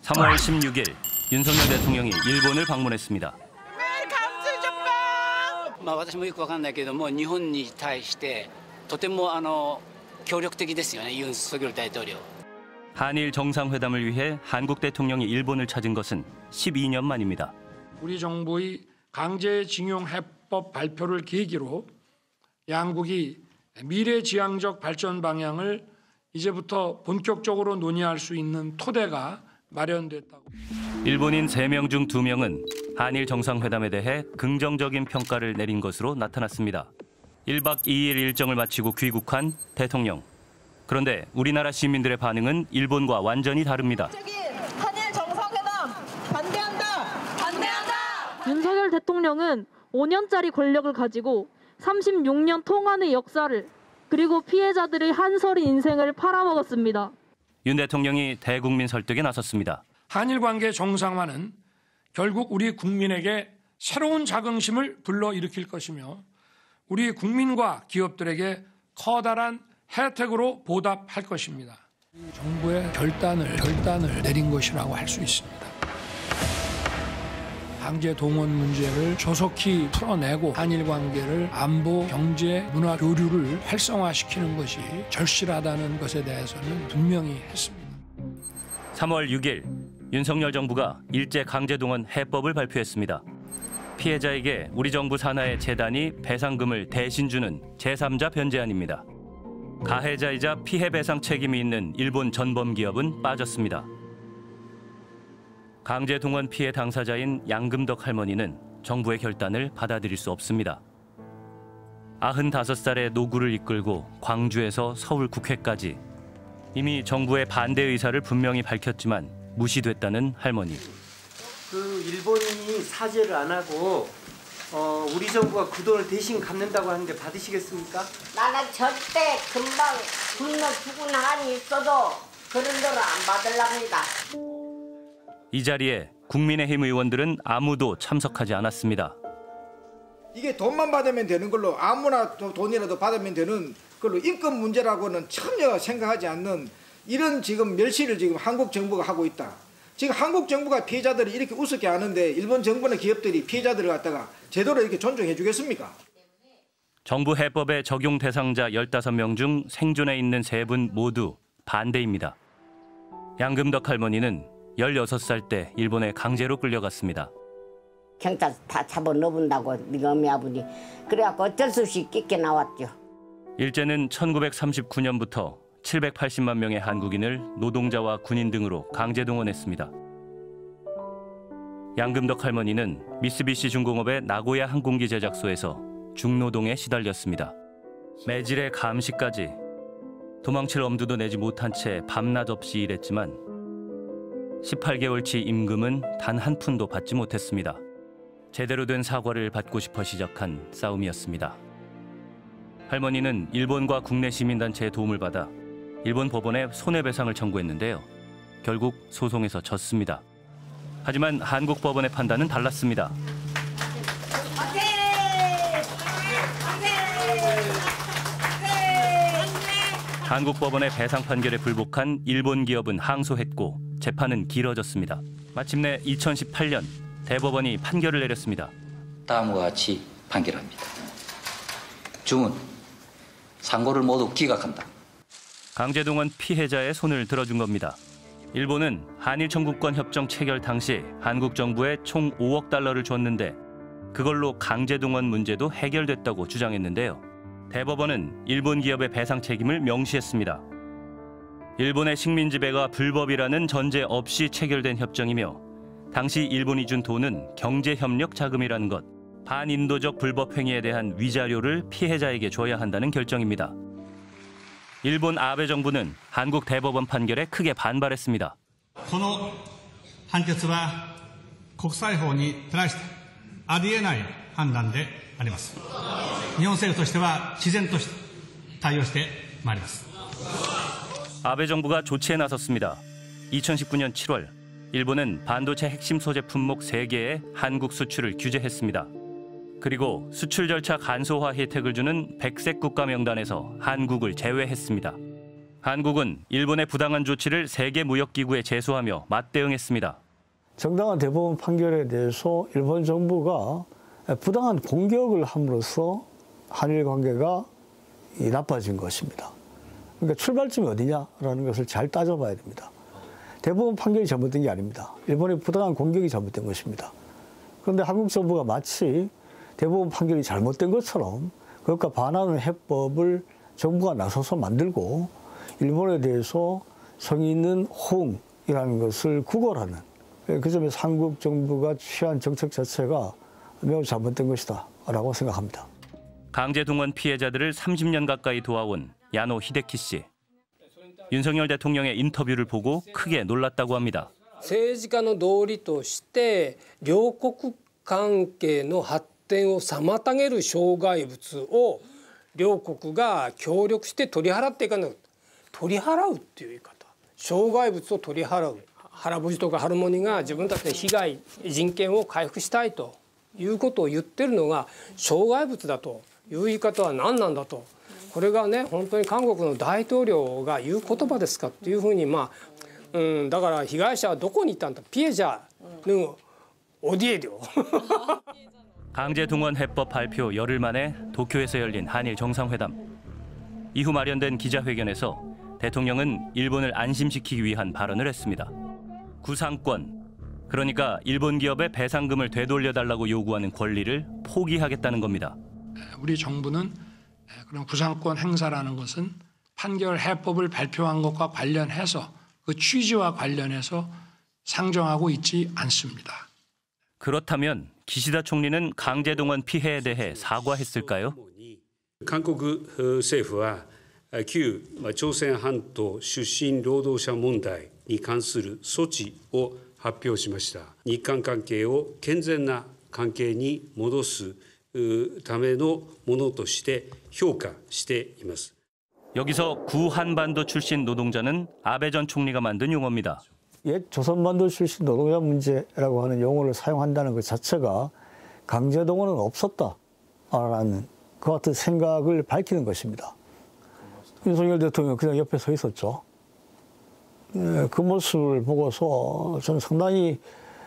3월 16일 윤석열 대통령이 일본을 방문했습니다. 私もよくわかんないけども、日本に対してとても協力的ですよね、ユン・ソギョル大統領. 한일 정상회담을 위해 한국 대통령이 일본을 찾은 것은 12년 만입니다. 우리 정부의 강제징용 해법 발표를 계기로 양국이 미래지향적 발전 방향을 이제부터 본격적으로 논의할 수 있는 토대가 마련됐다고. 일본인 3명 중 2명은 한일 정상회담에 대해 긍정적인 평가를 내린 것으로 나타났습니다. 1박 2일 일정을 마치고 귀국한 대통령. 그런데 우리나라 시민들의 반응은 일본과 완전히 다릅니다. 한일 정상회담 반대한다! 반대한다! 윤석열 대통령은 5년짜리 권력을 가지고 36년 통한의 역사를 그리고 피해자들의 한서리 인생을 팔아먹었습니다. 윤 대통령이 대국민 설득에 나섰습니다. 한일 관계 정상화는 결국 우리 국민에게 새로운 자긍심을 불러일으킬 것이며 우리 국민과 기업들에게 커다란 혜택으로 보답할 것입니다. 정부의 결단을 내린 것이라고 할 수 있습니다. 강제 동원 문제를 조속히 풀어내고 한일 관계를 안보, 경제, 문화 교류를 활성화시키는 것이 절실하다는 것에 대해서는 분명히 했습니다. 3월 6일 윤석열 정부가 일제 강제동원 해법을 발표했습니다. 피해자에게 우리 정부 산하의 재단이 배상금을 대신 주는 제3자 변제안입니다. 가해자이자 피해 배상 책임이 있는 일본 전범기업은 빠졌습니다. 강제동원 피해 당사자인 양금덕 할머니는 정부의 결단을 받아들일 수 없습니다. 95살의 노구를 이끌고 광주에서 서울 국회까지 이미 정부의 반대 의사를 분명히 밝혔지만 무시됐다는 할머니. 그 일본이 사죄를 안 하고 우리 정부가 그 돈을 대신 갚는다고 하는데 받으시겠습니까? 나는 절대 금방 굶어 죽은 한이 있어도 그런 돈을 안 받으랍니다. 이 자리에 국민의힘 의원들은 아무도 참석하지 않았습니다. 이게 돈만 받으면 되는 걸로 아무나 돈이라도 받으면 되는 걸로 인권 문제라고는 전혀 생각하지 않는 이런 지금 멸시를 지금 한국 정부가 하고 있다. 지금 한국 정부가 피해자들을 이렇게 우습게 하는데 일본 정부나 기업들이 피해자들을 갖다가 제대로 이렇게 존중해 주겠습니까? 정부 해법의 적용 대상자 15명 중 생존해 있는 3분 모두 반대입니다. 양금덕 할머니는 16살 때 일본에 강제로 끌려갔습니다. 경찰 다 잡아넣는다고 네가 어미 아버지 그래갖고 어쩔 수 없이 끼게 나왔죠. 일제는 1939년부터 780만 명의 한국인을 노동자와 군인 등으로 강제 동원했습니다. 양금덕 할머니는 미쓰비시 중공업의 나고야 항공기 제작소에서 중노동에 시달렸습니다. 매질의 감시까지 도망칠 엄두도 내지 못한 채 밤낮 없이 일했지만 18개월치 임금은 단 한 푼도 받지 못했습니다. 제대로 된 사과를 받고 싶어 시작한 싸움이었습니다. 할머니는 일본과 국내 시민단체의 도움을 받아 일본 법원에 손해배상을 청구했는데요. 결국 소송에서 졌습니다. 하지만 한국 법원의 판단은 달랐습니다. 한국 법원의 배상 판결에 불복한 일본 기업은 항소했고 재판은 길어졌습니다. 마침내 2018년 대법원이 판결을 내렸습니다. 다음과 같이 판결합니다. 중은 상고를 모두 기각한다. 강제동원 피해자의 손을 들어준 겁니다. 일본은 한일 청구권 협정 체결 당시 한국 정부에 총 5억 달러를 줬는데 그걸로 강제동원 문제도 해결됐다고 주장했는데요. 대법원은 일본 기업의 배상 책임을 명시했습니다. 일본의 식민 지배가 불법이라는 전제 없이 체결된 협정이며 당시 일본이 준 돈은 경제협력 자금이라는 것, 반인도적 불법 행위에 대한 위자료를 피해자에게 줘야 한다는 결정입니다. 일본 아베 정부는 한국 대법원 판결에 크게 반발했습니다. この判決は国際法に照らしてありえない判断であります。日本政府としては毅然として対応してまいります。 아베 정부가 조치에 나섰습니다. 2019년 7월, 일본은 반도체 핵심 소재 품목 3개의 한국 수출을 규제했습니다. 그리고 수출 절차 간소화 혜택을 주는 백색 국가 명단에서 한국을 제외했습니다. 한국은 일본의 부당한 조치를 세계무역기구에 제소하며 맞대응했습니다. 정당한 대법원 판결에 대해서 일본 정부가 부당한 공격을 함으로써 한일 관계가 나빠진 것입니다. 그러니까 출발점이 어디냐라는 것을 잘 따져봐야 됩니다. 대법원 판결이 잘못된 게 아닙니다. 일본의 부당한 공격이 잘못된 것입니다. 그런데 한국 정부가 마치 대법원 판결이 잘못된 것처럼 그것과 반하는 해법을 정부가 나서서 만들고 일본에 대해서 성의 있는 호응이라는 것을 구걸하는, 그 점에서 한국 정부가 취한 정책 자체가 매우 잘못된 것이다 라고 생각합니다. 강제동원 피해자들을 30년 가까이 도와온 야노 히데키 씨. 윤석열 대통령의 인터뷰를 보고 크게 놀랐다고 합니다. 政治家の道理として両国関係の発展を妨げる障害物を両国が協力して取り払っていかない。取り払うっていう言い方。障害物を取り払う。原節とかハルモニが自分たちの被害、人権を回復したいということを言ってるのが障害物だという言い方は何なんだと。これがね本当に韓国の大統領が言う言葉ですかっていうふうにだから被害者はどこにいたんだピエジャー어디에요? 강제동원 해법 발표 열흘 만에 도쿄에서 열린 한일 정상회담. 이후 마련된 기자회견에서 대통령은 일본을 안심시키기 위한 발언을 했습니다. 구상권, 그러니까 일본 기업의 배상금을 되돌려달라고 요구하는 권리를 포기하겠다는 겁니다. 우리 정부는 그런 구상권 행사라는 것은 판결 해법을 발표한 것과 관련해서 그 취지와 관련해서 상정하고 있지 않습니다. 그렇다면 기시다 총리는 강제동원 피해에 대해 사과했을까요? 한국政府は旧朝鮮半島出身労働者問題に関する措置を発表しました。日韓関係を健全な関係に戻すためのものとして評価しています。 여기서 구한반도 출신 노동자는 아베 전 총리가 만든 용어입니다. 옛 조선반도 출신 노동자 문제라고 하는 용어를 사용한다는 것 자체가 강제동원은 없었다라는 그 같은 생각을 밝히는 것입니다. 윤석열 대통령 그냥 옆에 서 있었죠. 그 모습을 보고서 저는 상당히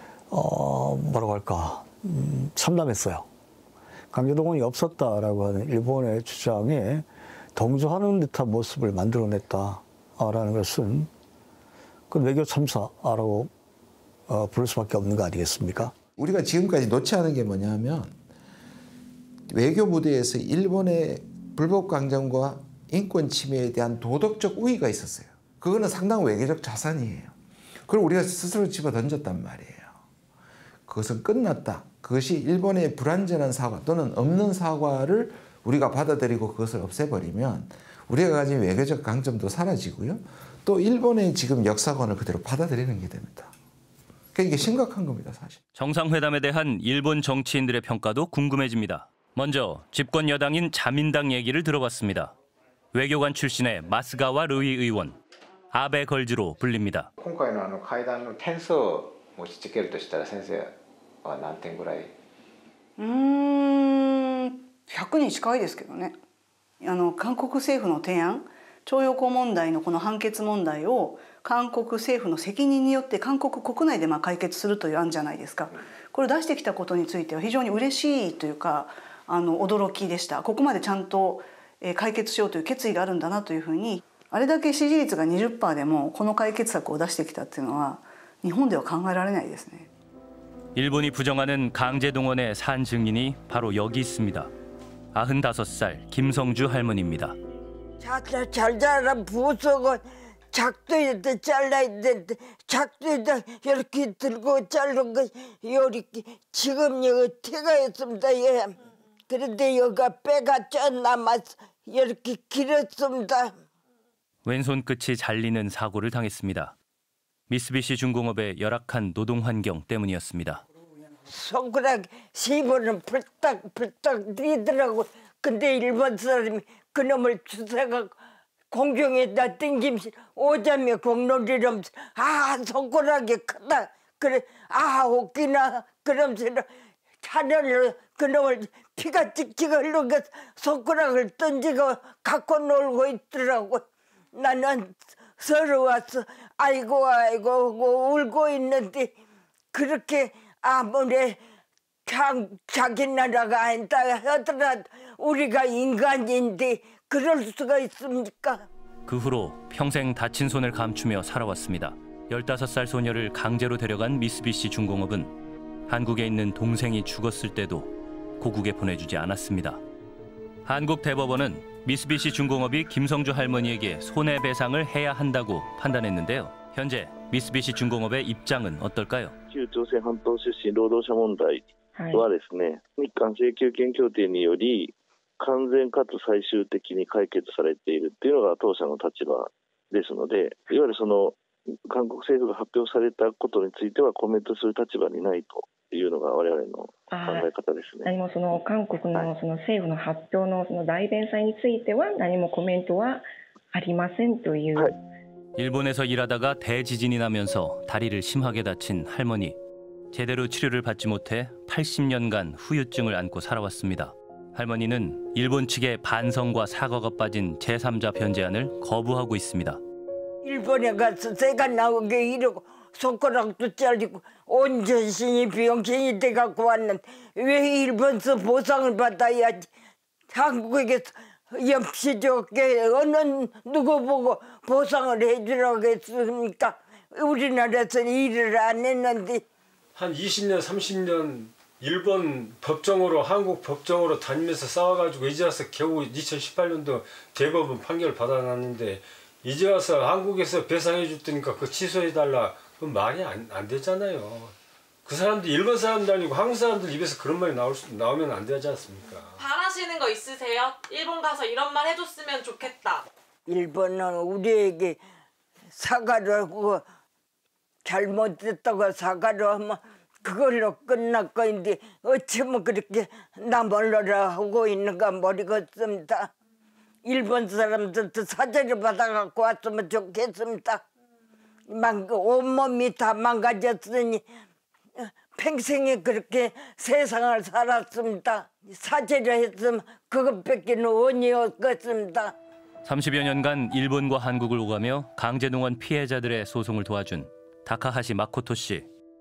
뭐라고 할까 참담했어요. 강제동원이 없었다라고 하는 일본의 주장에 동조하는 듯한 모습을 만들어냈다라는 것은 그 외교 참사라고 부를 수밖에 없는 거 아니겠습니까? 우리가 지금까지 놓지 않은 게 뭐냐면 외교 무대에서 일본의 불법 강점과 인권 침해에 대한 도덕적 우위가 있었어요. 그거는 상당한 외교적 자산이에요. 그걸 우리가 스스로 집어던졌단 말이에요. 그것은 끝났다. 그것이 일본의 불완전한 사과 또는 없는 사과를 우리가 받아들이고 그것을 없애버리면 우리가 가진 외교적 강점도 사라지고요. 또 일본의 지금 역사관을 그대로 받아들이는 게 됩니다. 그러니까 이게 심각한 겁니다, 사실. 정상회담에 대한 일본 정치인들의 평가도 궁금해집니다. 먼저 집권 여당인 자민당 얘기를 들어봤습니다. 외교관 출신의 마스가와 르이 의원, 아베 걸즈로 불립니다. 今回の会談の点数を持ちつけるとしたら先生は何点ぐらい 100に近いですけどね。韓国政府の提案、徴用工問題のこの判決問題を韓国政府の責任によって韓国国内で解決するという案じゃないですか。これを出してきたことについては非常に嬉しいというか驚きでした。ここまでちゃんと解決しようという決意があるんだなというふうに、あれだけ支持率が 20% でもこの解決策を出してきたっていうのは日本では考えられないですね。 일본이 부정하는 강제동원의 산 증인이 바로 여기 있습니다. 95살 김성주 할머니입니다. 잘 자라 부속은 작두에다 잘라야 되는데 작두에다 이렇게 들고 자른 거 이렇게 지금 여기 티가 있습니다. 예. 그런데 여기가 빼가 쪄 남아서 이렇게 길었습니다. 왼손 끝이 잘리는 사고를 당했습니다. 미쓰비시 중공업의 열악한 노동 환경 때문이었습니다. 손가락 10원은 불딱 뛰더라고. 근데 일본 사람이 그놈을 주사가 공중에다 땡김시 오자며 공놀이라면서 손가락이 크다. 그래 웃기나 그러면서 차려를 그놈을 피가 찍찍 흘러서 손가락을 던지고 갖고 놀고 있더라고. 나는 서러워서 아이고 하고 울고 있는데 그렇게 아무리 자기 나라가 아니다 하더라도 우리가 인간인데 그럴 수가 있습니까? 그 후로 평생 다친 손을 감추며 살아왔습니다. 15살 소녀를 강제로 데려간 미쓰비시 중공업은 한국에 있는 동생이 죽었을 때도 고국에 보내주지 않았습니다. 한국 대법원은 미쓰비시 중공업이 김성주 할머니에게 손해배상을 해야 한다고 판단했는데요. 현재 미쓰비시 중공업의 입장은 어떨까요? 旧朝鮮半島出身労働者問題はですね、日韓請求権協定により完全かつ最終的に解決されているというのが当社の立場ですので、いわゆるその韓国政府が発表されたことについてはコメントする立場にないというのが我々の考え方ですね。 何もその韓国のその政府の発表のその代弁済については何もコメントはありませんという。 일본에서 일하다가 대지진이 나면서 다리를 심하게 다친 할머니. 제대로 치료를 받지 못해 80년간 후유증을 안고 살아왔습니다. 할머니는 일본 측의 반성과 사과가 빠진 제3자 변제안을 거부하고 있습니다. 일본에 가서 새가 나오게 이러고 손가락도 잘리고 온 전신이 병신이 돼갖고 왔는데 왜 일본서 보상을 받아야지 한국에서 염치 좋게 어느 누구 보고 보상을 해주라고 했습니까? 우리나라에서는 일을 안 했는데 한 20년 30년 일본 법정으로 한국 법정으로 다니면서 싸워가지고 이제 와서 겨우 2018년도 대법원 판결을 받아놨는데 이제 와서 한국에서 배상해 줬다니까 그 취소해달라 그건 말이 안 되잖아요. 그 사람들 일본 사람도 아니고 한국 사람들 입에서 그런 말이 나오면 안 되지 않습니까? 바라시는 거 있으세요? 일본 가서 이런 말 해줬으면 좋겠다. 일본은 우리에게 사과를 하고 잘못했다고 사과를 하면 그걸로 끝날 거인데 어쩌면 그렇게 나몰라라 하고 있는가 모르겠습니다. 일본 사람들도 사죄를 받아갖고 왔으면 좋겠습니다. 온몸이 다 망가졌으니 평생에 그렇게 세상을 살았습니다. 사죄를 했으면 그것밖에 원이 없겠습니다. 30여 년간 일본과 한국을 오가며 강제동원 피해자들의 소송을 도와준 다카하시 마코토 씨.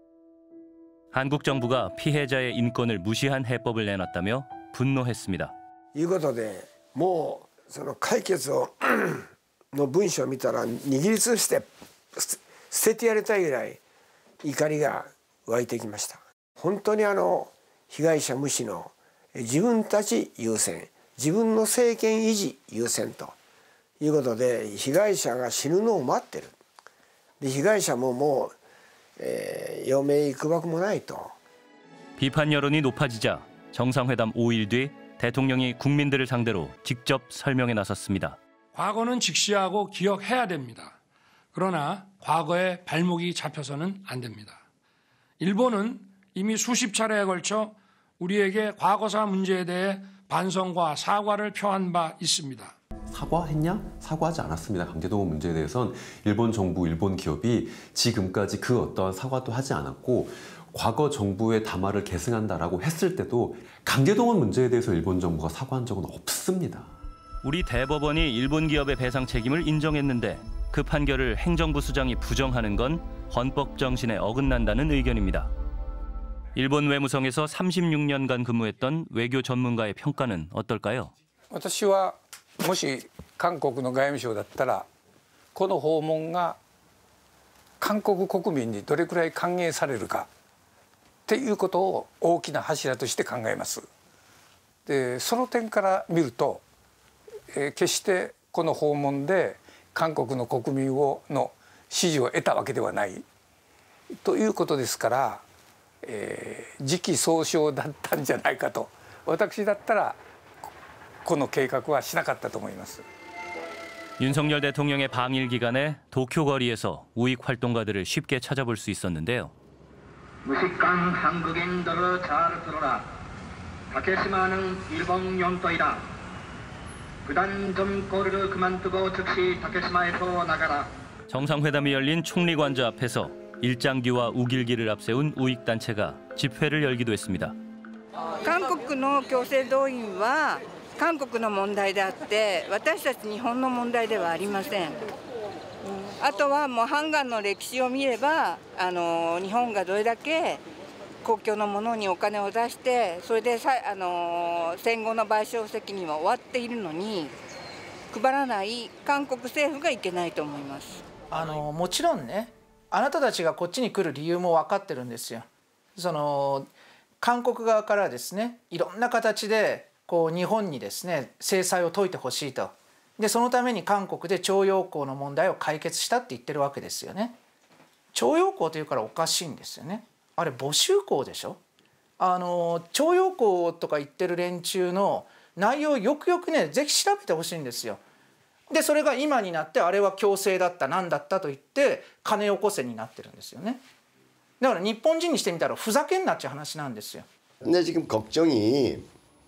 한국 정부가 피해자의 인권을 무시한 해법을 내놨다며 분노했습니다. いうことでもうその解決の文章を見たら握りつぶして捨ててやりたいぐらい怒りが湧いてきました。本当に被害者無視の自分たち優先、自分の政権維持優先ということで被害者が死ぬのを待ってる。で被害者ももう余命いくばくもないと。 비판 여론이 높아지자 정상회담 5일 뒤 대통령이 국민들을 상대로 직접 설명에 나섰습니다. 과거는 직시하고 기억해야 됩니다. 그러나 과거에 발목이 잡혀서는 안 됩니다. 일본은 이미 수십 차례에 걸쳐 우리에게 과거사 문제에 대해 반성과 사과를 표한 바 있습니다. 사과했냐? 사과하지 않았습니다. 강제동원 문제에 대해선 일본 정부, 일본 기업이 지금까지 그 어떠한 사과도 하지 않았고 과거 정부의 담화를 계승한다라고 했을 때도 강제동원 문제에 대해서 일본 정부가 사과한 적은 없습니다. 우리 대법원이 일본 기업의 배상 책임을 인정했는데 그 판결을 행정부 수장이 부정하는 건 헌법 정신에 어긋난다는 의견입니다. 일본 외무성에서 36년간 근무했던 외교 전문가의 평가는 어떨까요? 私はもし韓国の外務省だったらこの訪問が韓国国民にどれくらい歓迎されるかっていうことを大きな柱として考えます。でその点から見ると、決してこの訪問で韓国の国民の支持を得たわけではないということですから、時期尚早だったんじゃないかと私だったらこの計画はしなかったと思います。 윤석열 대통령의 방일 기간에 도쿄 거리에서 우익 활동가들을 쉽게 찾아볼 수 있었는데요. 무식한 한국인들을 잘 들어라. 타케시마는 일본 영토이다. 부단 좀 꼬리를 그만두고 즉시 타케시마에서 나가라. 정상회담이 열린 총리관저 앞에서 일장기와 우길기를 앞세운 우익 단체가 집회를 열기도 했습니다. 韓国の強制動員は韓国の問題であって私たち日本の問題ではありません。あとはもうハンガンの歴史を見れば日本がどれだけ公共のものにお金を出してそれで戦後の賠償責任は終わっているのに配らない韓国政府がいけないと思います。 もちろんね、あなたたちがこっちに来る理由も分かってるんですよ。韓国側からですね、いろんな形で日本にですね制裁を解いてほしいと。でそのために韓国で徴用工の問題を解決したって言ってるわけですよね。徴用工というからおかしいんですよね。あれ募集工でしょ。徴用工とか言ってる連中の内容をよくよくねぜひ調べてほしいんですよ。でそれが今になってあれは強制だった何だったと言って金よこせになってるんですよね。だから日本人にしてみたらふざけんなっちゅう話なんですよ。 근데 지금 걱정이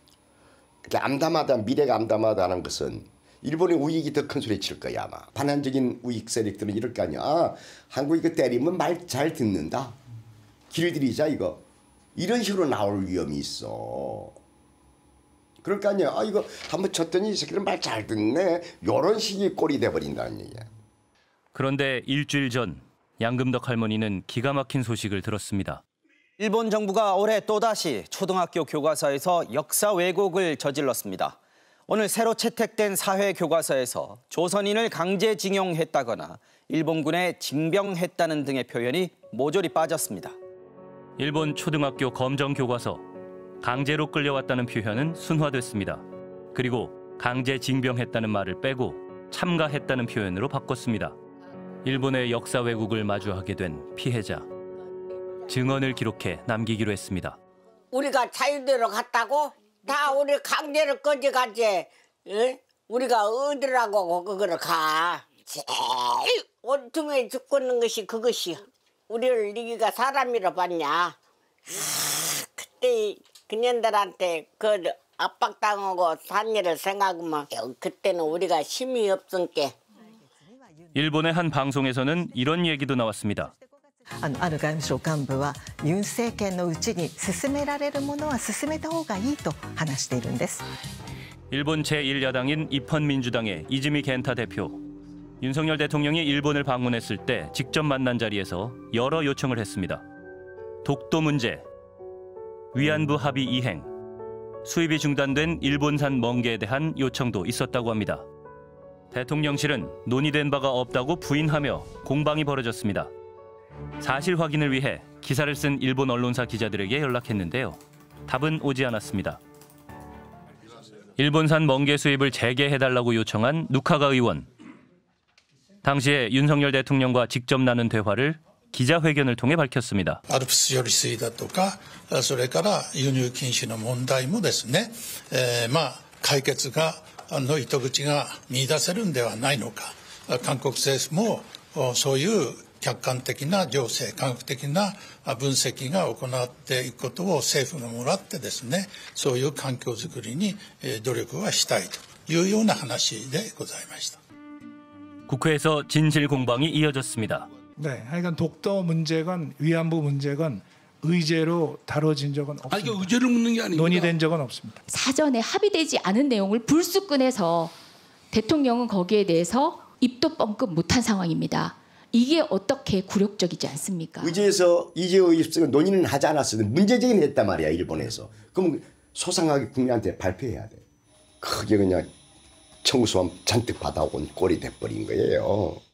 암담하다 미래가 암담하다는 것은 일본의 우익이 더 큰 소리 칠 거야 아마. 반환적인 우익 세력들은 이럴 거 아니야. 아, 한국이 그 때리면 말 잘 듣는다. 길들이자 이거. 이런 식으로 나올 위험이 있어. 그럴 거 아니야. 아 이거 한번 쳤더니 이 새끼들 말 잘 듣네. 이런 식의 꼴이 돼버린다는 얘기야. 그런데 일주일 전 양금덕 할머니는 기가 막힌 소식을 들었습니다. 일본 정부가 올해 또다시 초등학교 교과서에서 역사 왜곡을 저질렀습니다. 오늘 새로 채택된 사회 교과서에서 조선인을 강제징용했다거나 일본군에 징병했다는 등의 표현이 모조리 빠졌습니다. 일본 초등학교 검정 교과서 강제로 끌려왔다는 표현은 순화됐습니다. 그리고 강제징병했다는 말을 빼고 참가했다는 표현으로 바꿨습니다. 일본의 역사 왜곡을 마주하게 된 피해자. 증언을 기록해 남기기로 했습니다. 우리가 자유대로 갔다고? 다 우리 강제로 꺼져가지. 응? 우리가 어디라고 그거를 가. 제일 온통에 죽고 있는 것이 그것이야. 우리를 네가 사람이라 봤냐. 그때 그년들한테 그 압박당하고 산 일을 생각하면 그때는 우리가 힘이 없으니까. 일본의 한 방송에서는 이런 얘기도 나왔습니다. ある外務省幹部はユン政権のうちに進められるものは進めた方がいいと話しているんです。 일본 제1야당인 입헌민주당의 이즈미 겐타 대표. 윤석열 대통령이 일본을 방문했을 때 직접 만난 자리에서 여러 요청을 했습니다. 독도 문제, 위안부 합의 이행, 수입이 중단된 일본산 멍게에 대한 요청도 있었다고 합니다. 대통령실은 논의된 바가 없다고 부인하며 공방이 벌어졌습니다. 사실 확인을 위해 기사를 쓴 일본 언론사 기자들에게 연락했는데요. 답은 오지 않았습니다. 일본산 멍게 수입을 재개해달라고 요청한 누카가 의원. 당시에 윤석열 대통령과 직접 나눈 대화를 기자회견을 통해 밝혔습니다. 알프스処理水だとかそれから輸入禁止の問題もですね、解決の糸口が見出せるんではないのか。韓国政府もそういう客観的な情勢、科学的な分析が行っていくことを政府がもらってですね、そういう環境づくりに努力はしたいというような話でございました。 국회에서 진실 공방이 이어졌습니다. 네, 하여간 독도 문제건 위안부 문제건 의제로 다뤄진 적은 없습니다. 아니, 의제를 묻는 게 아니고 논의된 적은 없습니다. 사전에 합의되지 않은 내용을 불쑥 꺼내서 대통령은 거기에 대해서 입도 뻥끗 못한 상황입니다. 이게 어떻게 굴욕적이지 않습니까? 의제에서 이제의입성은 논의는 하지 않았어요. 문제제기는 했단 말이야 일본에서. 그럼 소상하게 국민한테 발표해야 돼. 그게 그냥 청소함 잔뜩 받아온 꼴이 돼버린 거예요.